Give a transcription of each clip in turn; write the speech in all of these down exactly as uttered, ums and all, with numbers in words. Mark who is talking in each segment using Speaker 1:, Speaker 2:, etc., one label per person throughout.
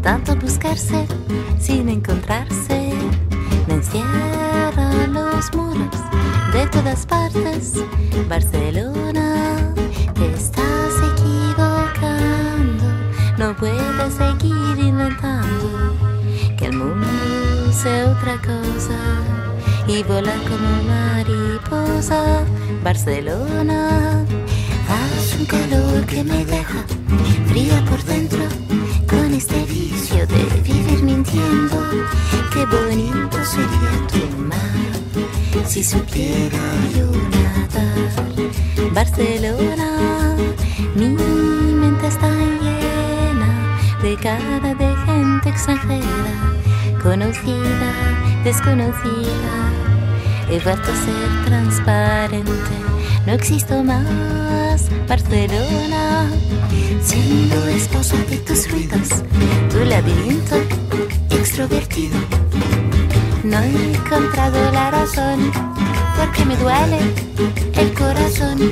Speaker 1: tanto buscarse sin encontrarse. Me encierran los muros de todas partes. Barcelona, te estás equivocando. No puedes seguir inventando que el mundo sea otra cosa y volar como mariposa. Barcelona, hace un calor que me deja fría por dentro, con este vicio de vivir mintiendo. Qué bonito sería tu mar si supiera yo nadar. Barcelona, mi mente está llena de cara de gente extranjera, conocida, desconocida. He vuelto a ser transparente, no existo más. Barcelona, siendo esposa de tus ruidos, tu laberinto extrovertido. No he encontrado la razón, porque me duele el corazón,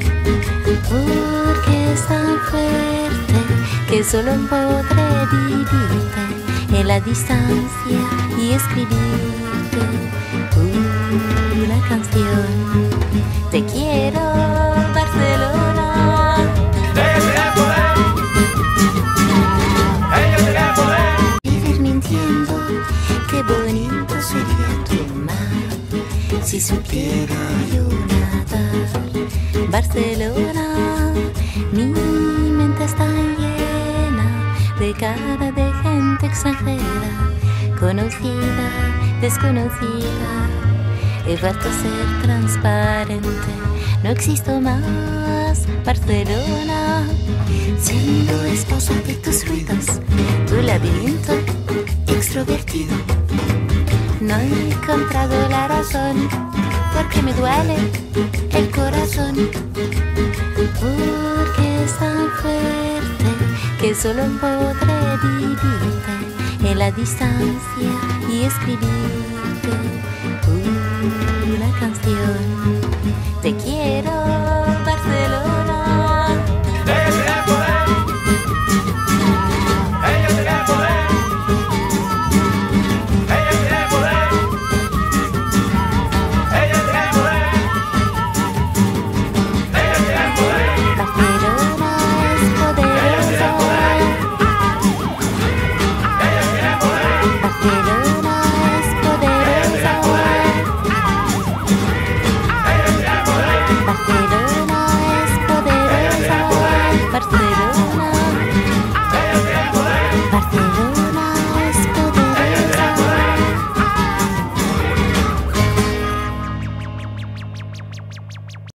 Speaker 1: porque es tan fuerte que solo podré vivirte en la distancia y escribirte una canción. Te quiero, Barcelona.
Speaker 2: Ella tiene poder. Ella tiene poder.
Speaker 1: Vivir mintiendo, qué bonito sería tu mar si supiera yo nadar. Barcelona, mi mente está llena de cara de gente extranjera, conocida, desconocida. He vuelto a ser transparente, no existo más. Barcelona, siendo esposa de tus ruidos, tu laberinto extrovertido. No he encontrado la razón, porque me duele el corazón, porque es tan fuerte que solo podré vivirte en la distancia y escribirte una canción. Te quiero, Barcelona.
Speaker 2: Ella tiene poder. Ella tiene poder. Ella tiene poder. Ella tiene poder. Ella tiene poder.
Speaker 1: Barcelona es poderosa.
Speaker 2: Ella tiene poder.
Speaker 1: Barcelona es poderosa.
Speaker 2: Ella tiene poder.
Speaker 1: Barcelona es poderosa. Barcelona.